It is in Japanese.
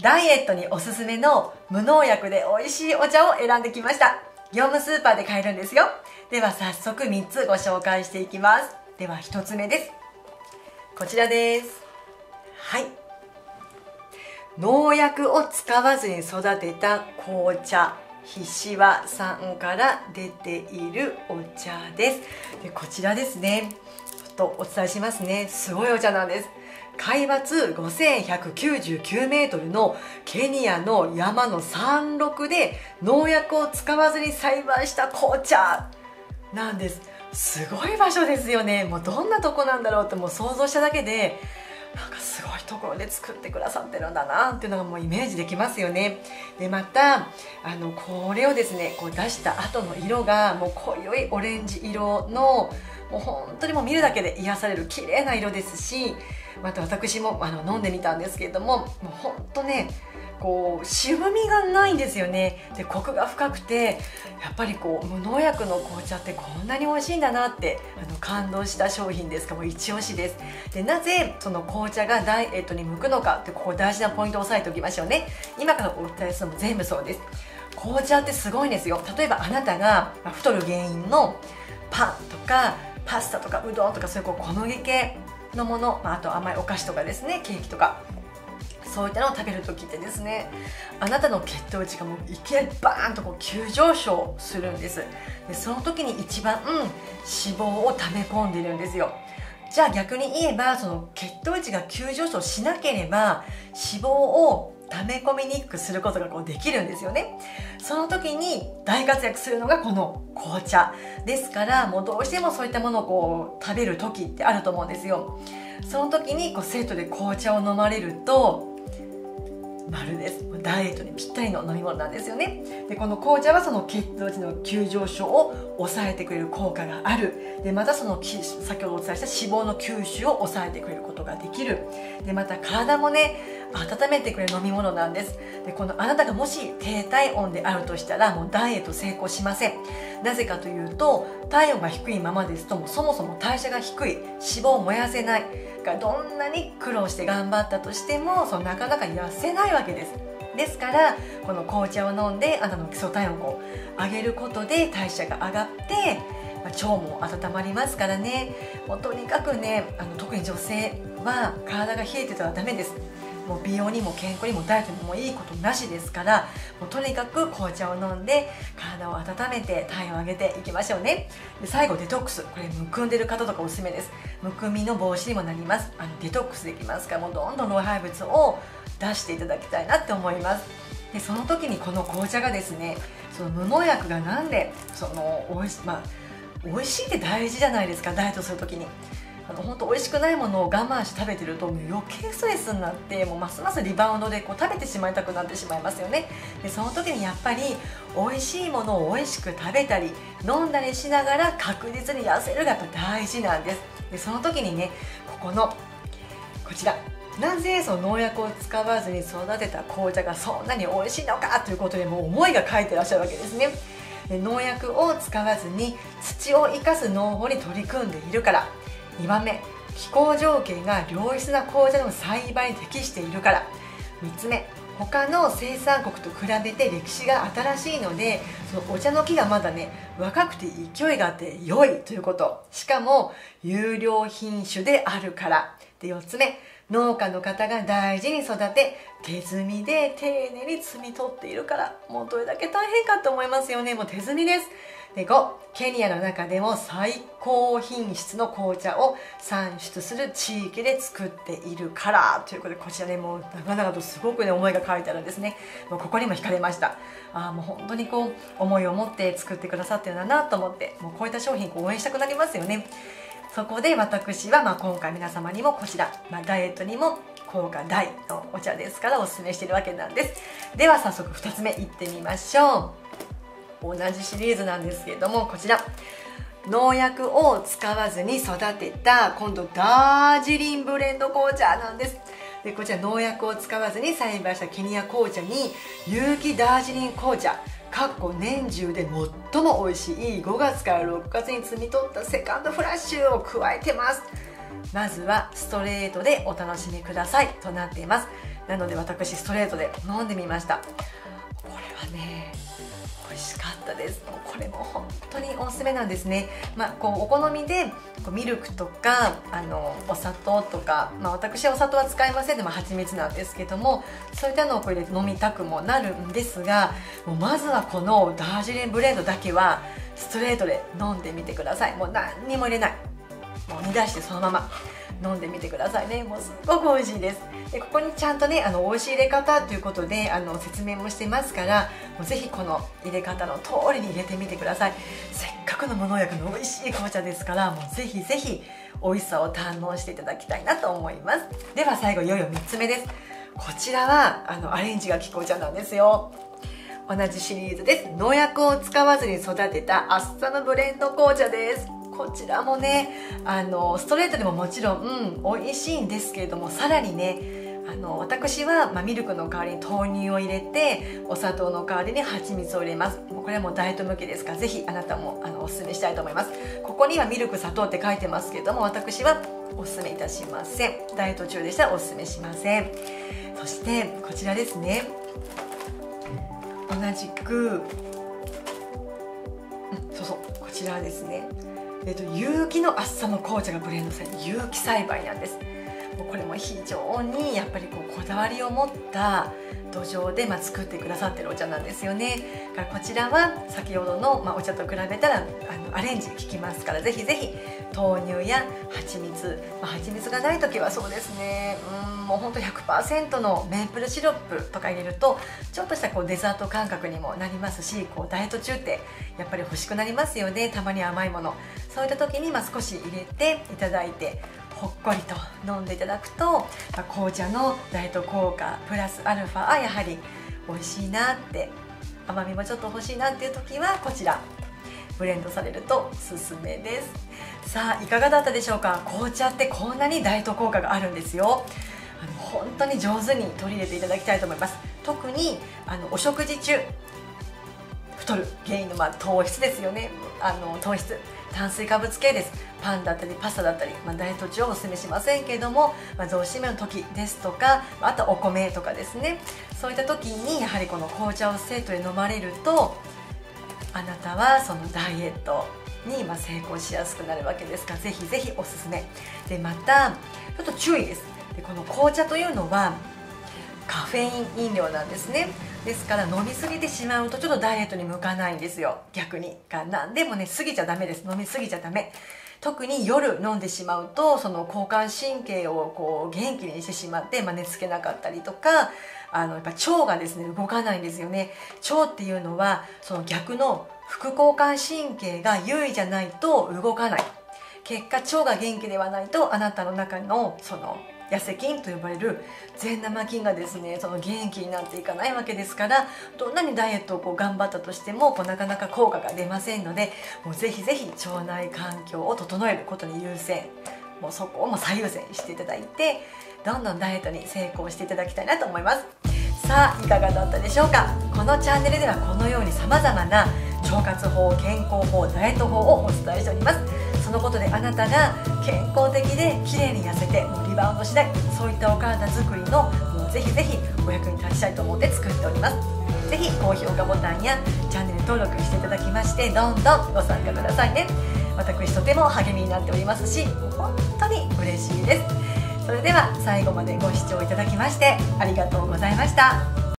ダイエットにおすすめの無農薬で美味しいお茶を選んできました。業務スーパーで買えるんですよ。では早速3つご紹介していきます。では1つ目です。こちらです。はい。農薬を使わずに育てた紅茶、ひしわさんから出ているお茶です。でこちらですね。ちょっとお伝えしますね。すごいお茶なんです。海抜5199メートルのケニアの山の山麓で農薬を使わずに栽培した紅茶なんです。すごい場所ですよね。もうどんなとこなんだろうってもう想像しただけで、なんかすごいところで作ってくださってるんだなっていうのがもうイメージできますよね。でまたこれをですねこう出した後の色がもう濃いオレンジ色のもう本当にもう見るだけで癒される綺麗な色ですし、また私も飲んでみたんですけれども、もう本当ねこう渋みがないんですよね。でコクが深くてやっぱりこう無農薬の紅茶ってこんなに美味しいんだなって感動した商品ですから、もう一押しです。でなぜその紅茶がダイエットに向くのかって、ここ大事なポイントを押さえておきましょうね。今からお伝えするのも全部そうです。紅茶ってすごいんですよ。例えばあなたが太る原因のパンとかパスタとかうどんとかそういう小麦系のもの、あと甘いお菓子とかですね、ケーキとかそういったのを食べるときってですね、あなたの血糖値がもういきなりバーンとこう急上昇するんです。でその時に一番、脂肪を溜め込んでいるんですよ。じゃあ逆に言えばその血糖値が急上昇しなければ脂肪を溜め込みにくくすることがこうできるんですよね。その時に大活躍するのがこの紅茶ですから、もうどうしてもそういったものをこう食べる時ってあると思うんですよ。その時にこうセットで紅茶を飲まれると丸です。ダイエットにぴったりの飲み物なんですよね。でこの紅茶はその血糖値の急上昇を抑えてくれる効果がある。でまたその先ほどお伝えした脂肪の吸収を抑えてくれることができる。でまた体もね温めてくれる飲み物なんです。でこのあなたがもし低体温であるとしたらもうダイエット成功しません。なぜかというと体温が低いままですともうそもそも代謝が低い、脂肪を燃やせないがどんなに苦労して頑張ったとしてもなかなか痩せないわけです。ですからこの紅茶を飲んであなたの基礎体温を上げることで代謝が上がって腸も温まりますからね。もうとにかくね特に女性は体が冷えてたらダメです。もう美容にも健康にもダイエットにもいいことなしですから、もうとにかく紅茶を飲んで体を温めて体温を上げていきましょうね。で最後デトックス、これむくんでる方とかおすすめです。むくみの防止にもなります。デトックスできますから、もうどんどん老廃物を出していただきたいなって思います。でその時にこの紅茶がですねその無農薬がなんで美味しいって大事じゃないですか。ダイエットする時に本当美味しくないものを我慢して食べてると余計ストレスになってもうますますリバウンドでこう食べてしまいたくなってしまいますよね。でその時にやっぱり美味しいものを美味しく食べたり飲んだりしながら確実に痩せるがやっぱ大事なんです。でその時にねこちらなぜその農薬を使わずに育てた紅茶がそんなに美味しいのかということでもう思いが書いてらっしゃるわけですね。で農薬を使わずに土を生かす農法に取り組んでいるから。2番目、気候条件が良質な紅茶の栽培に適しているから。3つ目、他の生産国と比べて歴史が新しいのでそのお茶の木がまだね若くて勢いがあって良いということ、しかも優良品種であるから。で4つ目、農家の方が大事に育て手摘みで丁寧に摘み取っているから。もうどれだけ大変かと思いますよね。もう手摘みです。で5、ケニアの中でも最高品質の紅茶を産出する地域で作っているからということで、こちらねもう長々とすごくね思いが書いてあるんですね。もうここにも惹かれました。もう本当にこう思いを持って作ってくださってるんだなと思って、もうこういった商品応援したくなりますよね。そこで私は今回皆様にもこちら、ダイエットにも効果大のお茶ですからおすすめしているわけなんです。では早速2つ目いってみましょう。同じシリーズなんですけれども、こちら農薬を使わずに育てた今度ダージリンブレンド紅茶なんです。でこちら農薬を使わずに栽培したケニア紅茶に有機ダージリン紅茶年中で最も美味しい5月から6月に摘み取ったセカンドフラッシュを加えてます。まずはストレートでお楽しみくださいとなっています。 なので私ストレートで飲んでみました。これはね美味しかったです。これも本当におすすめなんですね。こうお好みでミルクとかお砂糖とか、私はお砂糖は使いませんでも蜂蜜なんですけども、そういったのを入れて飲みたくもなるんですが、もうまずはこのダージリンブレンドだけはストレートで飲んでみてください。もう何にも入れない、もう煮出してそのまま飲んでみてくださいね。もうすごく美味しいです。でここにちゃんとね美味しい入れ方ということで説明もしてますから、もうぜひこの入れ方の通りに入れてみてください。せっかくの無農薬の美味しい紅茶ですから、もうぜひぜひ美味しさを堪能していただきたいなと思います。では最後いよいよ3つ目です。こちらはアレンジが効く紅茶なんですよ。同じシリーズです。農薬を使わずに育てたアッサムブレンド紅茶です。こちらもねストレートでももちろん、美味しいんですけれども、さらにね私は、ミルクの代わりに豆乳を入れて、お砂糖の代わりに蜂蜜を入れます。これはもうダイエット向けですから、ぜひあなたもおすすめしたいと思います。ここにはミルク砂糖って書いてますけれども、私はおすすめいたしません。ダイエット中でしたらおすすめしません。そしてこちらですね、同じくこちらはですね、有機のアッサム紅茶がブレンドされた有機栽培なんです。これも非常にやっぱりこだわりを持った土壌で作ってくださってるお茶なんですよね。こちらは先ほどのお茶と比べたらアレンジ効きますから、ぜひぜひ豆乳や蜂蜜、蜂蜜がない時はそうですね、もうほんと 100% のメープルシロップとか入れるとちょっとしたデザート感覚にもなりますし、ダイエット中ってやっぱり欲しくなりますよね、たまに甘いもの。そういった時に少し入れていただいてほっこりと飲んでいただくと、紅茶のダイエット効果プラスアルファはやはり美味しいなって、甘みもちょっと欲しいなっていう時はこちらブレンドされるとおすすめです。さあいかがだったでしょうか。紅茶ってこんなにダイエット効果があるんですよ。本当に上手に取り入れていただきたいと思います。特にお食事中太る原因の糖質ですよね。糖質、炭水化物系です。パンだったりパスタだったり、ダイエット中はおすすめしませんけれども、増脂の時ですとか、あとお米とかですね、そういった時にやはりこの紅茶をセットで飲まれると、あなたはそのダイエットに成功しやすくなるわけですから、ぜひぜひおすすめで、またちょっと注意です。でこの紅茶というのはカフェイン飲料なんですね。ですから飲みすぎてしまうとちょっとダイエットに向かないんですよ、逆に。なんでもね、過ぎちゃダメです。飲みすぎちゃダメ。特に夜飲んでしまうと、その交感神経を元気にしてしまって、寝つけなかったりとか、やっぱ腸がですね動かないんですよね。腸っていうのはその逆の副交感神経が優位じゃないと動かない。結果腸が元気ではないと、あなたの中のその痩せ菌と呼ばれる善玉菌がですね、その元気になっていかないわけですから、どんなにダイエットを頑張ったとしてもなかなか効果が出ませんので、もうぜひぜひ腸内環境を整えることに優先、もうそこを最優先していただいて、どんどんダイエットに成功していただきたいなと思います。さあいかがだったでしょうか。このチャンネルではこのようにさまざまな腸活法、健康法、ダイエット法をお伝えしております。そのことであなたが健康的で綺麗に痩せてリバウンドしない、そういったお体作りのぜひぜひお役に立ちたいと思って作っております。ぜひ高評価ボタンやチャンネル登録していただきまして、どんどんご参加くださいね。私とても励みになっておりますし、本当に嬉しいです。それでは最後までご視聴いただきましてありがとうございました。